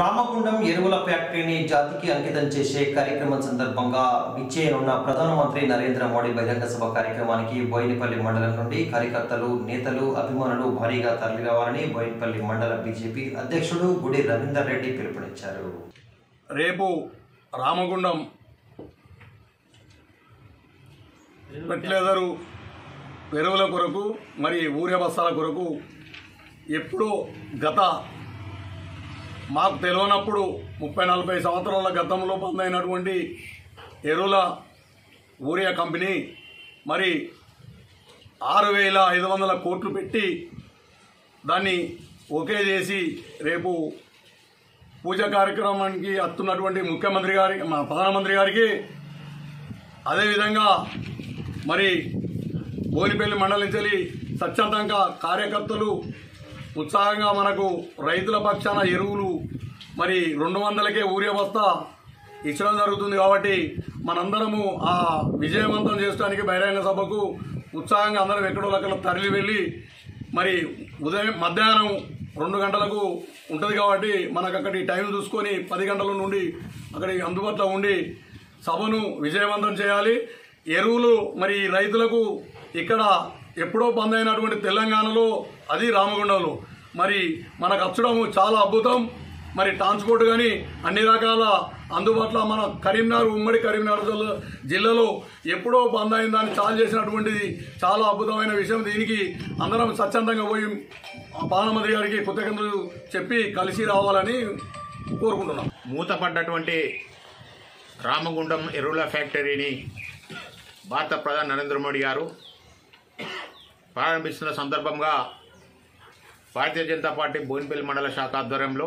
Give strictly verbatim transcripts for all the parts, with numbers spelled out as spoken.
రామగుండం ఎరువుల ఫ్యాక్టరీని జాతికి అంకితం చేసే కార్యక్రమం సందర్భంగా విచ్చేయనున్న ప్రధానమంత్రి నరేంద్ర మోడీ బహిరంగ సభ కార్యక్రమానికి బోయినపల్లి మండలం నుండి కార్యకర్తలు, నేతలు, అభిమానులు భారీగా తరలిరావాలని బోయినపల్లి మండల బీజేపీ అధ్యక్షుడు గుడి రవీందర్ రెడ్డి పిలుపునిచ్చారు. రేపు రామగుండం ఫెర్టిలైజరు ఎరువుల కొరకు మరి ఊరియా బస్తాల కొరకు ఎప్పుడో గత మాకు తెలియనప్పుడు ముప్పై నలభై సంవత్సరాల గతంలో బందైనటువంటి ఎరువుల ఊరియా కంపెనీ మరి ఆరు వేల ఐదు వందల కోట్లు పెట్టి దాన్ని ఓకే చేసి రేపు పూజ కార్యక్రమానికి వస్తున్నటువంటి ముఖ్యమంత్రి గారి ప్రధానమంత్రి గారికి అదేవిధంగా మరి బోయినపల్లి మండలం నుంచి స్వచ్ఛందంగా కార్యకర్తలు ఉత్సాహంగా మనకు రైతుల పక్షాన ఎరువులు మరి రెండు వందలకే ఊరియా బస్తా ఇచ్చడం జరుగుతుంది. కాబట్టి మనందరము ఆ విజయవంతం చేయడానికి బహిరంగ సభకు ఉత్సాహంగా అందరం ఎక్కడో అక్కడ తరలి వెళ్ళి మరి ఉదయం మధ్యాహ్నం రెండు గంటలకు ఉంటుంది కాబట్టి మనకు అక్కడి టైం చూసుకొని పది గంటల నుండి అక్కడి అందుబాటులో ఉండి సభను విజయవంతం చేయాలి. ఎరువులు మరి రైతులకు ఇక్కడ ఎప్పుడో బంద్ అయినటువంటి తెలంగాణలో అది రామగుండంలో మరి మనకు వచ్చడం చాలా అద్భుతం. మరి ట్రాన్స్పోర్ట్ కానీ అన్ని రకాల అందుబాటులో మన కరీంనగర్ ఉమ్మడి కరీంనగర్ జిల్లాలో ఎప్పుడో బంద్ అయిన దాన్ని చాలు చేసినటువంటిది చాలా అద్భుతమైన విషయం. దీనికి అందరం స్వచ్ఛందంగా పోయి ప్రధానమంత్రి గారికి కృతజ్ఞతలు చెప్పి కలిసి రావాలని కోరుకుంటున్నాం. మూతపడ్డటువంటి రామగుండం ఎరువుల ఫ్యాక్టరీని భారత ప్రధాని నరేంద్ర మోడీ గారు ప్రారంభిస్తున్న సందర్భంగా భారతీయ జనతా పార్టీ బోయినపల్లి మండల శాఖ ఆధ్వర్యంలో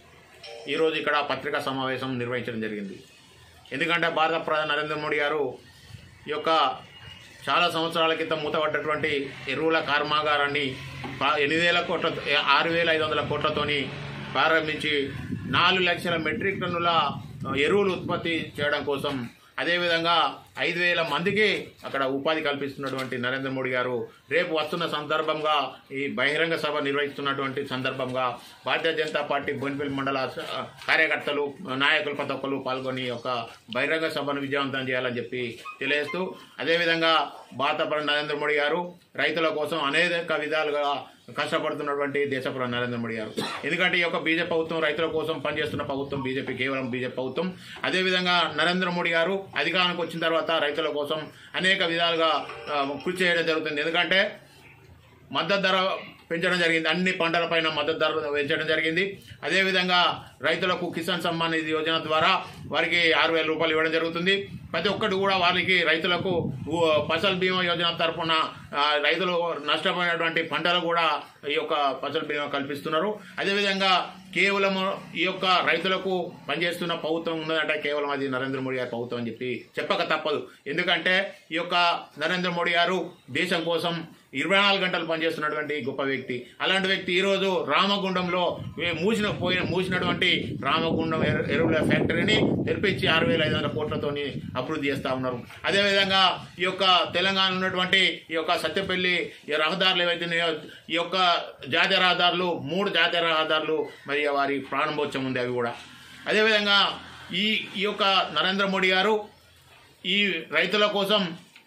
ఈరోజు ఇక్కడ పత్రికా సమావేశం నిర్వహించడం జరిగింది. ఎందుకంటే భారత ప్రధాని నరేంద్ర మోడీ గారు ఈ యొక్క చాలా సంవత్సరాల క్రితం మూతపడ్డటువంటి ఎరువుల కర్మాగారాన్ని ఎనిమిది వేల కోట్ల ఆరు వేల ఐదు వందల కోట్లతోని ప్రారంభించి నాలుగు లక్షల మెట్రిక్ టన్నుల ఎరువులు ఉత్పత్తి చేయడం కోసం, అదేవిధంగా ఐదు వేల మందికి అక్కడ ఉపాధి కల్పిస్తున్నటువంటి నరేంద్ర మోడీ గారు రేపు వస్తున్న సందర్భంగా ఈ బహిరంగ సభ నిర్వహిస్తున్నటువంటి సందర్భంగా భారతీయ జనతా పార్టీ బోయినపల్లి మండల కార్యకర్తలు, నాయకులు ప్రతి ఒక్కరు పాల్గొని ఒక బహిరంగ సభను విజయవంతం చేయాలని చెప్పి తెలియజేస్తూ, అదేవిధంగా భారత ప్రధాని నరేంద్ర మోడీ గారు రైతుల కోసం అనేక విధాలుగా కష్టపడుతున్నటువంటి దేశ ప్రధాని నరేంద్ర మోడీ గారు. ఎందుకంటే ఈ యొక్క బీజేపీ ప్రభుత్వం రైతుల కోసం పనిచేస్తున్న ప్రభుత్వం, బీజేపీ కేవలం బీజేపీ ప్రభుత్వం. అదేవిధంగా నరేంద్ర మోడీ గారు అధికారానికి వచ్చిన తర్వాత రైతుల కోసం అనేక విధాలుగా కృషి చేయడం జరుగుతుంది. ఎందుకంటే మద్దతు ధర పెంచడం జరిగింది, అన్ని పంటలపైన మద్దతు ధర పెంచడం జరిగింది. అదేవిధంగా రైతులకు కిసాన్ సమ్మాన్ నిధి యోజన ద్వారా వారికి ఆరు వేల రూపాయలు ఇవ్వడం జరుగుతుంది. ప్రతి ఒక్కటి కూడా వారికి రైతులకు ఫసల్ బీమా యోజన తరఫున రైతులు నష్టపోయినటువంటి పంటలు కూడా ఈ యొక్క ఫసల్ బీమా కల్పిస్తున్నారు. అదేవిధంగా కేవలం ఈ యొక్క రైతులకు పనిచేస్తున్న ప్రభుత్వం ఉన్నదంటే కేవలం అది నరేంద్ర మోడీ గారి ప్రభుత్వం అని చెప్పి చెప్పక తప్పదు. ఎందుకంటే ఈ యొక్క నరేంద్ర మోడీ గారు దేశం కోసం ఇరవై నాలుగు గంటలు పనిచేస్తున్నటువంటి గొప్ప వ్యక్తి. అలాంటి వ్యక్తి ఈరోజు రామగుండంలో మూసిన పోయిన మూసినటువంటి రామగుండం ఎరువుల ఫ్యాక్టరీని తెరిపించి ఆరు వేల ఐదు వందల కోట్లతోని అభివృద్ధి చేస్తూ ఉన్నారు. అదేవిధంగా ఈ యొక్క తెలంగాణ ఉన్నటువంటి ఈ యొక్క సత్యపల్లి రహదారులు ఏవైతే ఈ యొక్క జాతీయ రహదారులు, మూడు జాతీయ రహదారులు మరి వారి ప్రారంభోత్సవం ఉంది అవి కూడా. అదేవిధంగా ఈ ఈ యొక్క నరేంద్ర మోడీ గారు ఈ రైతుల కోసం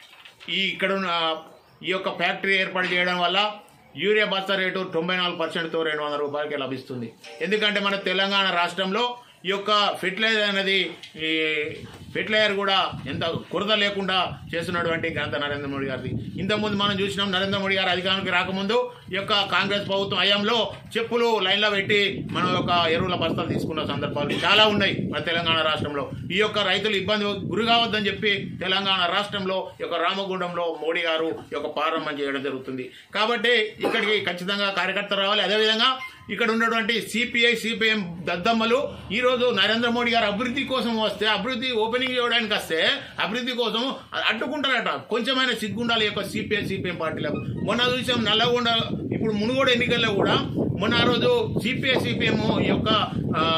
ఈ ఇక్కడ ఈ యొక్క ఫ్యాక్టరీ ఏర్పాటు చేయడం వల్ల యూరియా బస్తా రేటు తొంభై నాలుగు పర్సెంట్తో రెండు వందల రూపాయలకి లభిస్తుంది. ఎందుకంటే మన తెలంగాణ రాష్ట్రంలో ఈ యొక్క ఫెర్టిలైజర్ అనేది ఈ ఫెర్టిలైజర్ కూడా ఎంత కొరత లేకుండా చేస్తున్నటువంటి ఘనత నరేంద్ర మోడీ గారిది. ఇంతకుముందు మనం చూసినాం, నరేంద్ర మోడీ గారు అధికారానికి రాకముందు ఈ యొక్క కాంగ్రెస్ ప్రభుత్వం హయాంలో చెప్పులు లైన్లో పెట్టి మనం యొక్క ఎరువుల బస్తాలు తీసుకున్న సందర్భాలు చాలా ఉన్నాయి మన తెలంగాణ రాష్ట్రంలో. ఈ యొక్క రైతులు ఇబ్బంది గురి కావద్దని చెప్పి తెలంగాణ రాష్ట్రంలో ఈ యొక్క రామగుండంలో మోడీ గారు ఈ యొక్క ప్రారంభం చేయడం జరుగుతుంది. కాబట్టి ఇక్కడికి ఖచ్చితంగా కార్యకర్తలు రావాలి. అదేవిధంగా ఇక్కడ ఉన్నటువంటి సిపిఐ సిపిఎం దద్దమ్మలు ఈరోజు నరేంద్ర మోడీ గారు అభివృద్ధి కోసం వస్తే, అభివృద్ధి ఓపెనింగ్ చేయడానికి వస్తే అభివృద్ధి కోసం అడ్డుకుంటారట. కొంచెమైనా సిగ్గుండాలి యొక్క సిపిఐ సిపిఎం పార్టీలకు. మొన్న చూసాం నల్లగొండ, ఇప్పుడు మునుగోడు ఎన్నికల్లో కూడా మొన్న ఆ రోజు సిపిఐ సిపిఎం ఈ యొక్క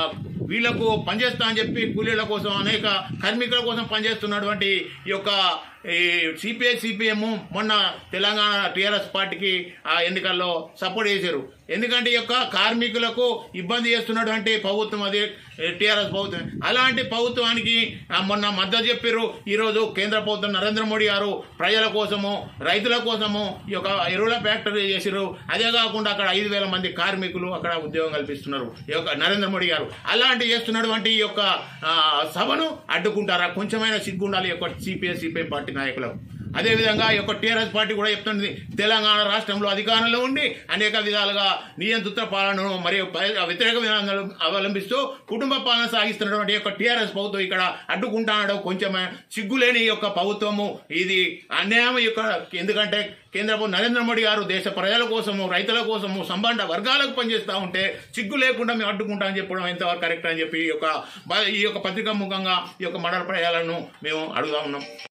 వీళ్లకు పనిచేస్తా అని చెప్పి కూలీల కోసం, అనేక కార్మికుల కోసం పనిచేస్తున్నటువంటి ఈ యొక్క ఈ సిపిఐ సిపిఎం మొన్న తెలంగాణ టీఆర్ఎస్ పార్టీకి ఆ ఎన్నికల్లో సపోర్ట్ చేశారు. ఎందుకంటే ఈ యొక్క కార్మికులకు ఇబ్బంది చేస్తున్నటువంటి ప్రభుత్వం అది టీఆర్ఎస్ ప్రభుత్వం. అలాంటి ప్రభుత్వానికి మొన్న మద్దతు చెప్పారు. ఈరోజు కేంద్ర ప్రభుత్వం నరేంద్ర మోడీ గారు ప్రజల కోసము రైతుల కోసము ఈ యొక్క ఎరువుల ఫ్యాక్టరీ చేసారు. అదే కాకుండా అక్కడ ఐదు వేల మంది కార్మికులు అక్కడ ఉద్యోగం కల్పిస్తున్నారు ఈ యొక్క నరేంద్ర మోడీ గారు. అలాంటి చేస్తున్నటువంటి ఈ యొక్క సభను అడ్డుకుంటారా? కొంచెమైనా సిగ్గుండాలి ఈ యొక్క సిపిఐ సిపిఎం పార్టీ నాయకులకు. అదేవిధంగా ఈ యొక్క టీఆర్ఎస్ పార్టీ కూడా చెప్తుంది, తెలంగాణ రాష్ట్రంలో అధికారంలో ఉండి అనేక విధాలుగా నియంత్రిత పాలనను మరియు వ్యతిరేక విధానాలు అవలంబిస్తూ కుటుంబ పాలన సాగిస్తున్నటువంటి యొక్క టీఆర్ఎస్ ప్రభుత్వం ఇక్కడ అడ్డుకుంటానడం కొంచెం సిగ్గులేని యొక్క ప్రభుత్వము. ఇది అన్యాయం యొక్క, ఎందుకంటే కేంద్ర నరేంద్ర మోడీ గారు దేశ ప్రజల కోసము రైతుల కోసము సంబంధ వర్గాలకు పనిచేస్తూ ఉంటే సిగ్గు లేకుండా మేము అడ్డుకుంటామని చెప్పడం ఎంతవరకు కరెక్ట్ అని చెప్పి ఈ యొక్క ఈ యొక్క పత్రికా ముఖంగా ఈ యొక్క మండల ప్రజలను మేము అడుగుతా ఉన్నాం.